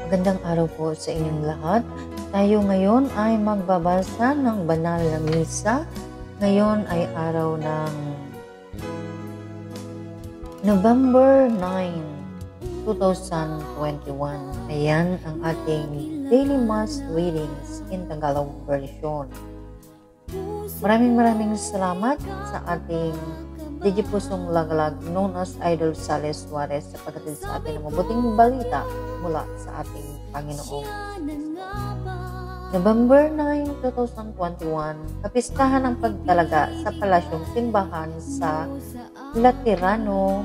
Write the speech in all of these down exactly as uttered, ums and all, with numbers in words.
Magandang araw po sa inyong lahat. Tayo ngayon ay magbabasa ng banal na misa. Ngayon ay araw ng November ninth, twenty twenty-one. Ayan ang ating daily mass readings in Tagalog version. Maraming maraming salamat sa ating Digipusong Lagalag known as Idol Sales Suarez sa pagkatid sa atin ng mabuting balita mula sa ating Panginoong November ninth, twenty twenty-one, kapistahan ng pagtalaga sa Palasyong Simbahan sa Laterano,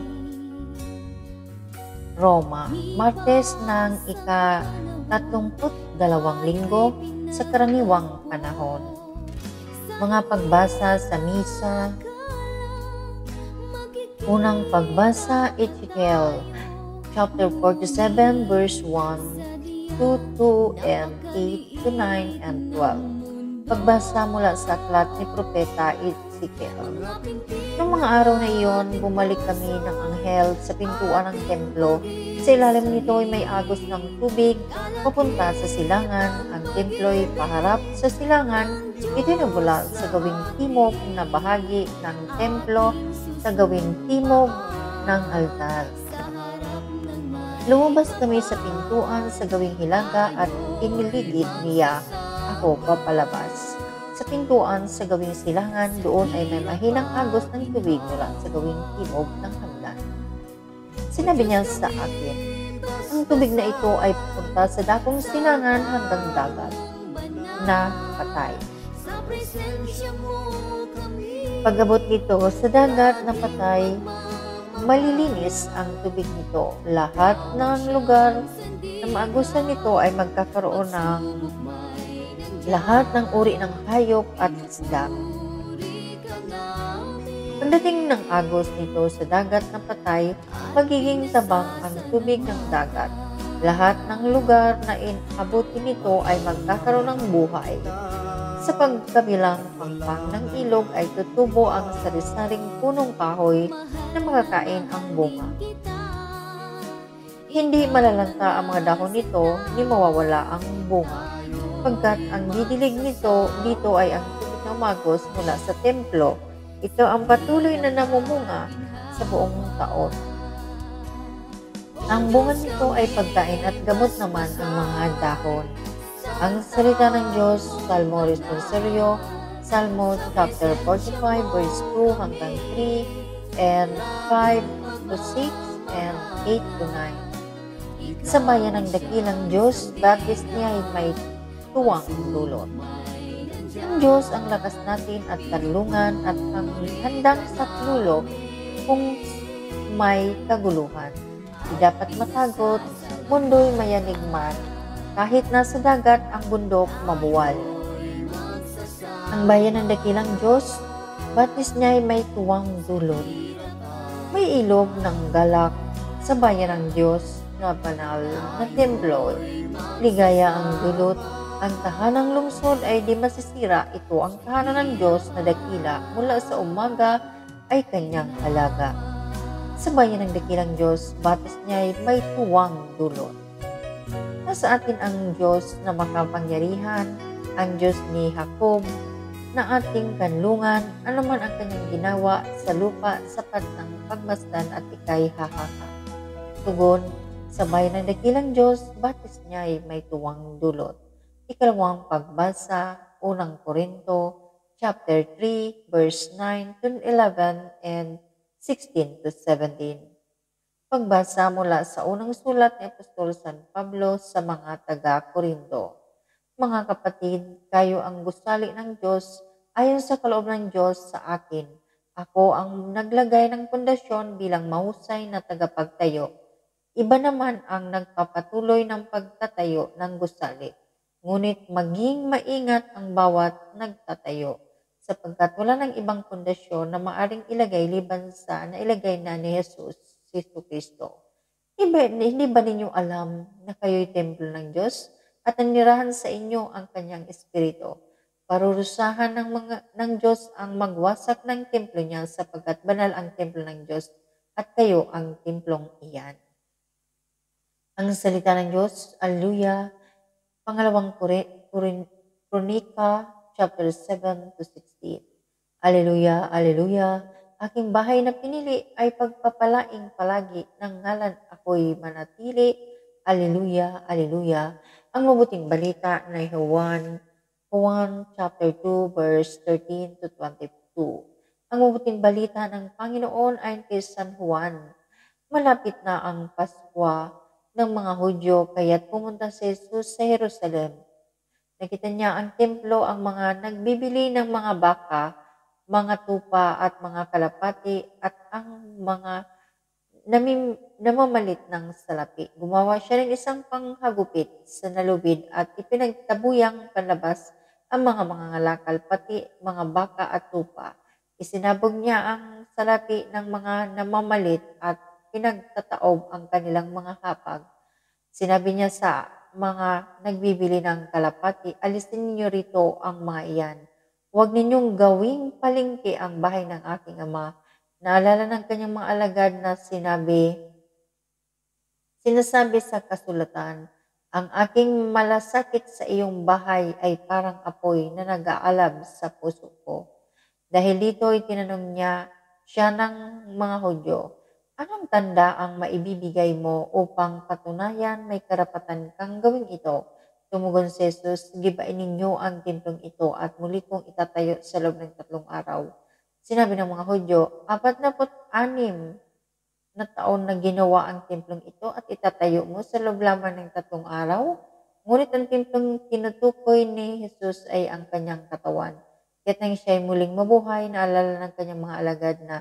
Roma, Martes ng ika-tatlumput dalawang linggo sa karaniwang panahon. Mga pagbasa sa misa. Unang pagbasa, Ezekiel, chapter forty-seven, verse one to two and eight to nine and twelve. Pagbasa mula sa aklat ni Propeta Ezekiel. Noong mga araw na iyon, bumalik kami ng anghel sa pintuan ng templo. Sa ilalim nito ay may agos ng tubig papunta sa silangan. Ang templo ay paharap sa silangan. Ito'y nabula sa gawing timog na bahagi ng templo sa gawing timog ng altar. Lumabas kami sa pintuan sa gawing hilaga at iniligid niya ako papalabas. Sa pintuan sa gawing silangan, doon ay may mahinang agos ng tubig mula sa gawing timog ng hagdan. Sinabi niya sa akin, ang tubig na ito ay pupunta sa dakong silangan hanggang dagat na patay. Pag-abot nito sa dagat na patay, malilinis ang tubig nito. Lahat ng lugar na maagusan nito ay magkakaroon ng lahat ng uri ng hayop at isda. Pagdating ng agos nito sa dagat na patay, magiging tabang ang tubig ng dagat. Lahat ng lugar na inabutin nito ay magkakaroon ng buhay. Sa pagkabilang pangpang ng ilog ay tutubo ang sari-saring punong kahoy na makakain ang bunga. Hindi malalanta ang mga dahon nito, ni mawawala ang bunga. Pagkat ang didilig nito dito ay ang tubig na umagos mula sa templo. Ito ang patuloy na namumunga sa buong taon. Ang bunga nito ay pagkain at gamot naman ang mga dahon. Ang salita ng Diyos, Salmo Responsorio, Salmo chapter forty-five, verse two hanggang three, and five to six, and eight to nine. Sa bayan ng dakilang Diyos, baptist niya ay may tuwang dulot. Ang Diyos ang lakas natin at kanlungan at ang handang saklolo kung may kaguluhan. Di dapat matagot, mundo'y mayanig man. Kahit nasa dagat ang bundok mabuwal. Ang bayan ng dakilang Diyos, batis niya ay may tuwang dulot. May ilog ng galak sa bayan ng Diyos na banal na templo. Ligaya ang dulot. Ang tahanang lungsod ay di masisira. Ito ang tahanan ng Diyos na dakila mula sa umaga ay kanyang alaga. Sa bayan ng dakilang Diyos, batis niya ay may tuwang dulot. Nasa atin ang Diyos na makapangyarihan, ang Diyos ni Jacob, na ating kanlungan, anuman ang kanyang ginawa sa lupa, sapat ng pagmasdan at ikay hahanga. Tugon, sa bayan ng dakilang Diyos, batis niya ay may tuwang dulot. Ikalawang pagbasa, unang Korinto, chapter three, verse nine to eleven and sixteen to seventeen. Pagbasa mula sa unang sulat ni Apostol San Pablo sa mga taga-Korinto. Mga kapatid, kayo ang gusali ng Diyos ayon sa kaloob ng Diyos sa akin. Ako ang naglagay ng pundasyon bilang mahusay na tagapagtayo. Iba naman ang nagpapatuloy ng pagtatayo ng gusali. Ngunit maging maingat ang bawat nagtatayo, sapagkat wala ng ibang pundasyon na maaring ilagay liban sa nailagay na ni Jesus, Kristo Kristo. Hindi ba ninyo alam na kayo'y templo ng Diyos at nanirahan sa inyo ang kanyang espiritu? Parurusahan ng, mga, ng Diyos ang magwasak ng templo niya sapagkat banal ang templo ng Diyos at kayo ang templong iyan. Ang salita ng Diyos, Alleluia. Pangalawang Kore- Korin- Kronika, chapter seven to sixteen. Alleluia, Alleluia. Aking bahay na pinili ay pagpapalaing palagi ng ngalan ako'y manatili. Alleluia, Alleluia. Ang mabuting balita na Juan, Juan chapter two, verse thirteen to twenty-two. Ang mabuting balita ng Panginoon ayon kay San Juan. Malapit na ang Paskwa ng mga Hudyo, kaya't pumunta si Jesus sa Jerusalem. Nakita niya ang templo, ang mga nagbibili ng mga baka, mga tupa at mga kalapati at ang mga namim, namamalit ng salapi. Gumawa siya ng isang panghagupit sa nalubid at ipinagtabuyang panlabas ang mga mga ngalakal, pati mga baka at tupa. Isinabog niya ang salapi ng mga namamalit at pinagtataob ang kanilang mga hapag. Sinabi niya sa mga nagbibili ng kalapati, alisin niyo rito ang mga iyan. Huwag ninyong gawing palengke ang bahay ng aking ama. Naalala ng kanyang mga alagad na sinabi, sinasabi sa kasulatan, ang aking malasakit sa iyong bahay ay parang apoy na nag-aalab sa puso ko. Dahil dito ay tinanong niya siya ng mga Hudyo, anong tanda ang maibibigay mo upang patunayan may karapatan kang gawin ito? Tumugon si Jesus, gibain ninyo ang templong ito at muli kong itatayo sa loob ng tatlong araw. Sinabi ng mga Hudyo, apat na put anim na taon na ginawa ang templong ito at itatayo mo sa loob lamang ng tatlong araw? Ngunit ang templong tinutukoy ni Jesus ay ang kanyang katawan. Kaya't nang siya ay muling mabuhay, naalala ng kanyang mga alagad na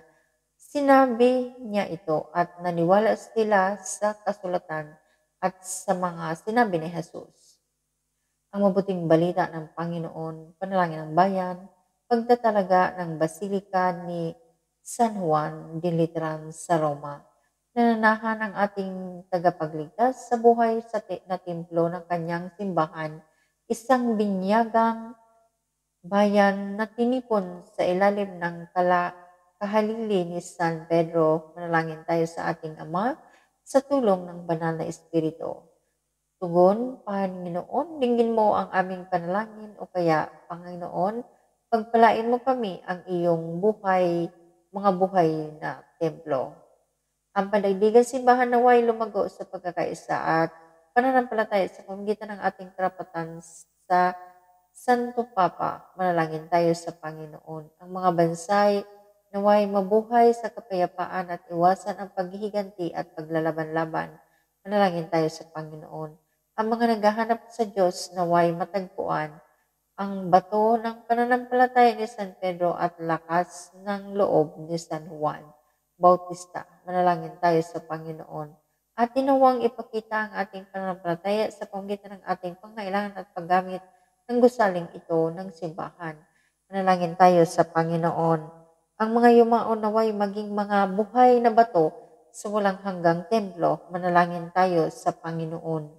sinabi niya ito at naniwala sila sa kasulatan at sa mga sinabi ni Jesus. Ang mabuting balita ng Panginoon, panalangin ng bayan, pagtatalaga ng Basilika ni San Juan de Letran sa Roma. Nananahan ang ating tagapagligtas sa buhay sa te- na templo ng kanyang simbahan, isang binyagang bayan na tinipon sa ilalim ng kala, kahalili ni San Pedro. Manalangin tayo sa ating Ama sa tulong ng banal na Espiritu. Tugon, Panginoon, dinggin mo ang aming panalangin o kaya, Panginoon, pagpalain mo kami ang iyong buhay, mga buhay na templo. Ang pandaigdigan simbahan naway lumago sa pagkakaisa at pananampalataya sa pamamagitan ng ating karapatan sa Santo Papa. Manalangin tayo sa Panginoon. Ang mga bansay naway mabuhay sa kapayapaan at iwasan ang paghihiganti at paglalaban-laban. Manalangin tayo sa Panginoon. Ang mga naghahanap sa Diyos naway matagpuan ang bato ng pananampalataya ni San Pedro at lakas ng loob ni San Juan Bautista. Manalangin tayo sa Panginoon. At tinawang ipakita ang ating pananampalataya sa pamamagitan ng ating pangailangan at paggamit ng gusaling ito ng simbahan. Manalangin tayo sa Panginoon. Ang mga yumao naway maging mga buhay na bato sa walang hanggang templo. Manalangin tayo sa Panginoon.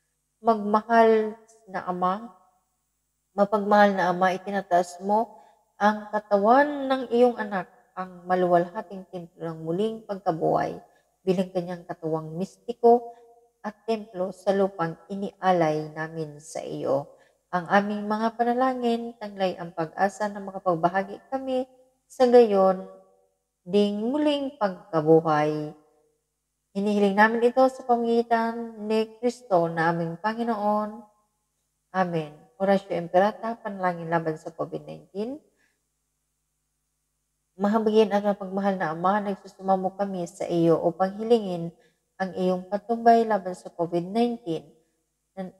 Magmahal na Ama, mapagmahal na Ama, itinataas mo ang katawan ng iyong anak, ang maluwalhating templo ng muling pagkabuhay, bilang kanyang katawang mistiko at templo sa lupang inialay namin sa iyo. Ang aming mga panalangin, tanglay ang pag-asa na makapagbahagi kami sa gayon ding muling pagkabuhay. Hinihiling namin ito sa pamamagitan ni Kristo na aming Panginoon. Amen. Oratio Imperata, panalangin laban sa COVID nineteen. Mahabagin at mapagmahal na Ama, nagsusumamo kami sa iyo upang hilingin ang iyong patnubay laban sa COVID nineteen. Na,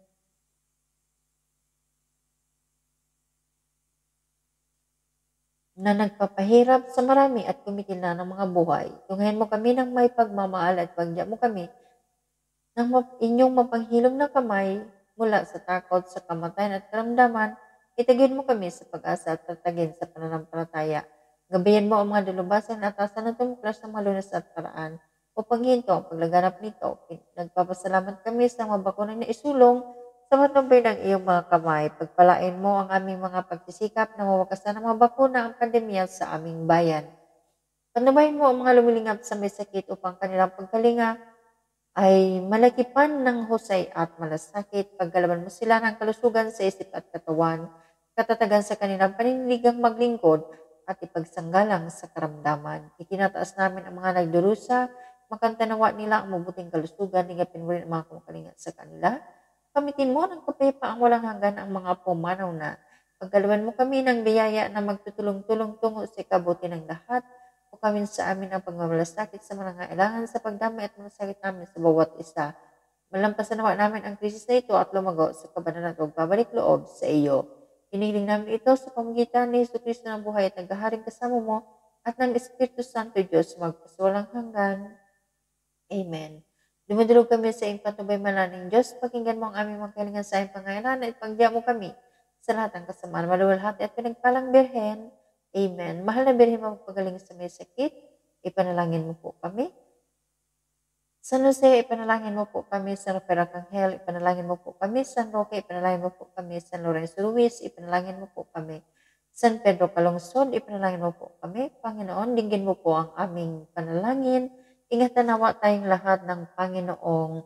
na nagpapahirap sa marami at kumitil na ng mga buhay. Tunghayan mo kami ng may pagmamahal at pagdiyak mo kami ng inyong mapanghilom na kamay mula sa takot, sa kamatayan at karamdaman. Itagin mo kami sa pag-asa at tatagin sa pananampalataya. Gabayan mo ang mga dalubasan at atasan na tumuklas ng mga lunas at paraan upang hinto ang paglaganap nito. Nagpapasalamat kami sa mga bakunan na isulong sa matnubay ng iyong mga kamay. Pagpalain mo ang aming mga pagsisikap na mawakasan ng mga bakuna ang pandemya sa aming bayan. Panubayin mo ang mga lumilingap sa may sakit upang kanilang pagkalinga ay malakipan ng husay at malasakit. Paggalaban mo sila ng kalusugan sa isip at katawan, katatagan sa kanilang panindigang maglingkod at ipagsanggalang sa karamdaman. Itinataas namin ang mga nagdurusa, makantanawa nila ang mabuting kalusugan, hingapin mo rin ang mga kumakalingat sa kanila. Kamitin mo ng kapayapaang walang hanggan ang mga pumanaw na. Paggalaban mo kami ng biyaya na magtutulong-tulong tungo sa ikabuti ng lahat, o kami sa amin ang pagmamalasakit sa mga nangailangan sa pagdamay at malasakit namin sa bawat isa. Malampasan nawa namin ang krisis na ito at lumago sa kabanalan at pagbabalik loob sa iyo. Hinihiling namin ito sa pamagitan ni Jesu Cristo ng buhay at naghaharing kasama mo at ng Espiritu Santo Diyos magpaswalang hanggan. Amen. Dumudulog kami sa iyong patubay malaning Diyos. Pakinggan mo ang aming mga kalingan sa iyong pangailangan at pagdiya mo kami sa lahat ng kasamaan, maluwalhati at pinagpalang Birhen. Amen. Mahal na Birhen, magpagaling sa may sakit, ipanalangin mo po kami. San Jose, ipanalangin mo po kami. San Rafael Arcangel, ipanalangin mo po kami. San Roque, ipanalangin mo po kami. San Lorenzo Ruiz, ipanalangin mo po kami. San Pedro Calungsod, ipanalangin mo po kami. Panginoon, dinggin mo po ang aming panalangin. Ingatan nawa tayong lahat ng Panginoong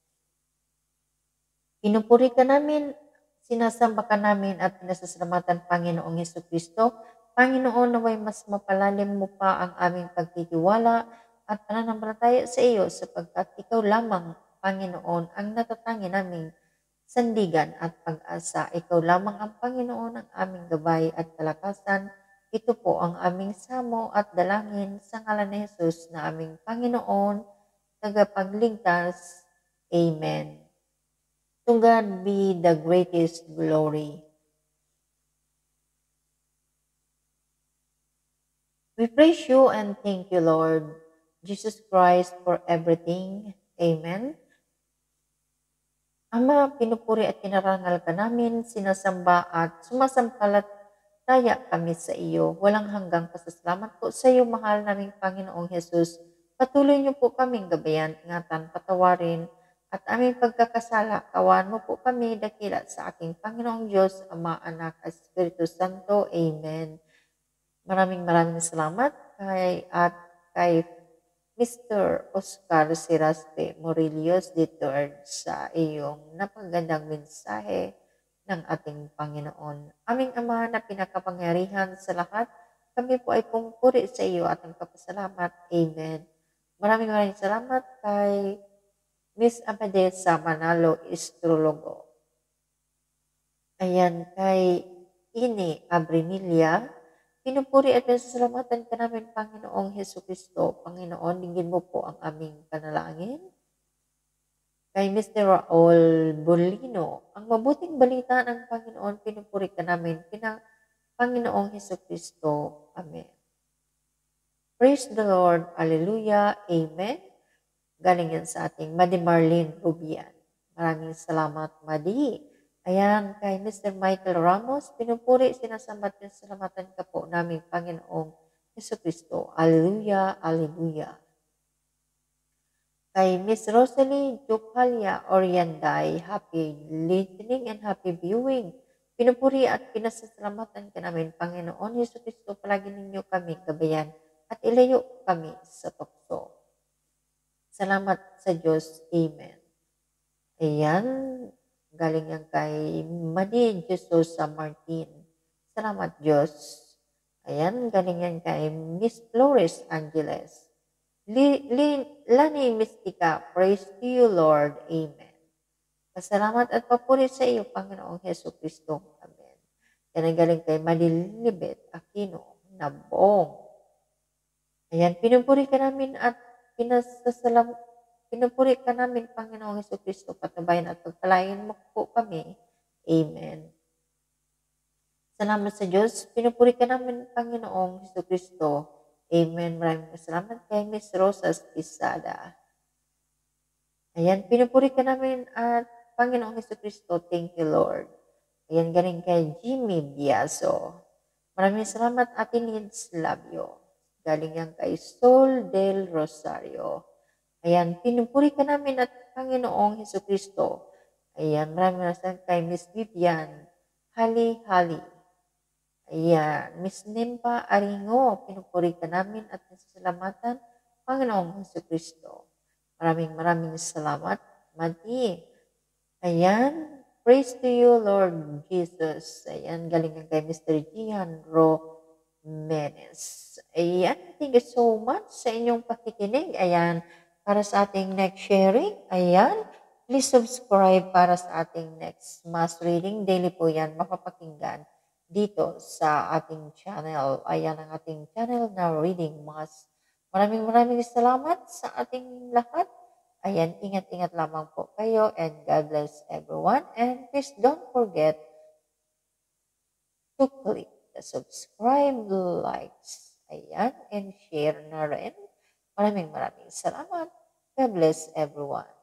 pinupuri ka namin, sinasamba ka namin at pinasasalamatan Panginoong Hesus Kristo. Panginoon, naway mas mapalalim mo pa ang aming pagtitiwala at pananampalataya sa iyo sapagkat ikaw lamang, Panginoon, ang natatangi naming sandigan at pag-asa. Ikaw lamang ang Panginoon, ang aming gabay at kalakasan. Ito po ang aming samo at dalangin sa ngalan ni Jesus na aming Panginoon, tagapagligtas. Amen. To God be the greatest glory. We praise you and thank you, Lord Jesus Christ, for everything. Amen. Ama, pinupuri at pinarangal ka namin, sinasamba at sumasampalataya kami sa iyo. Walang hanggang pasasalamat po sa iyo, mahal naming Panginoong Hesus. Patuloy niyo po kaming gabayan, ingatan, patawarin, at aming pagkakasala. Kawan mo po kami dakila sa aking Panginoong Diyos, Ama, Anak, at Espiritu Santo. Amen. Maraming maraming salamat kay at kay Mister Oscar Siraste Morillos the third sa iyong napagandang mensahe ng ating Panginoon. Aming Ama na pinakapangyarihan sa lahat, kami po ay pumupuri sa iyo at ang kapasalamat. Amen. Maraming maraming salamat kay Miss Abadesa Manalo Astrologo. Ayan, kay Ini Abrimilia, pinupuri at pinasasalamatan ka namin, Panginoong Hesus Kristo. Panginoon, dinggin mo po ang aming panalangin. Kay Mister Raul Bolino, ang mabuting balita ng Panginoon, pinupuri ka namin, pinang Panginoong Hesus Kristo. Amen. Praise the Lord. Hallelujah. Amen. Galing yan sa ating Madi Marlene Rubian. Maraming salamat, Madi. Ayan, kay Mister Michael Ramos, pinupuri, sinasambat, pinasalamatan ka po namin, Panginoong Hesus Kristo. Hallelujah, hallelujah. Kay Miss Rosalie Jucalia Orienday, happy listening and happy viewing. Pinupuri at pinasasalamatan ka namin, Panginoon Hesus Kristo, palagi ninyo kami gabayan at ilayo kami sa tukso. Salamat sa Diyos. Amen. Ayan. Galing yan kay Madi Jesus sa Martin. Salamat Diyos. Ayan, galing yan kay Miss Flores Angeles. Li, li, Lani Mystica, praise to you Lord. Amen. Pasalamat at papuri sa iyo, Panginoong Hesus Kristo. Amen. Yan ang galing kay Madilibet Aquino Nabong. Ayan, pinupuri ka namin at pinasasalam Pinupuri ka namin, Panginoong Hesus Kristo, patabayan at pagpalain mo po kami. Amen. Salamat sa Diyos. Pinupuri ka namin, Panginoong Hesus Kristo. Amen. Maraming salamat kay Miss Rosas Isada. Ayan, pinupuri ka namin at Panginoong Hesus Kristo. Thank you, Lord. Ayan, galing kay Jimmy Biaso. Maraming salamat, Ate Nids Labio. Galing yan kay Sol del Rosario. Ayan, pinupuri ka namin at Panginoong Hesus Kristo. Ayan, maraming maraming kay Miss Vivian Hali-Hali. Ayan, Miss Nimpa Aringo, pinupuri ka namin at nasasalamatan, Panginoong Hesus Kristo. Maraming maraming salamat, Madi. Ayan. Praise to you, Lord Jesus. Ayan. Galing kay mister Gian Romenes. Ayan. Thank you so much sa inyong pakikinig. Ayan. Para sa ating next sharing. Ayan. Please subscribe para sa ating next mass reading. Daily po yan mapapakinggan dito sa ating channel. Ayan ang ating channel na Reading Mass. Maraming maraming salamat sa ating lahat. Ayan, ingat-ingat lamang po kayo and God bless everyone. And please don't forget to click the subscribe, likes, ayan, and share na rin. Maraming maraming salamat. God bless everyone.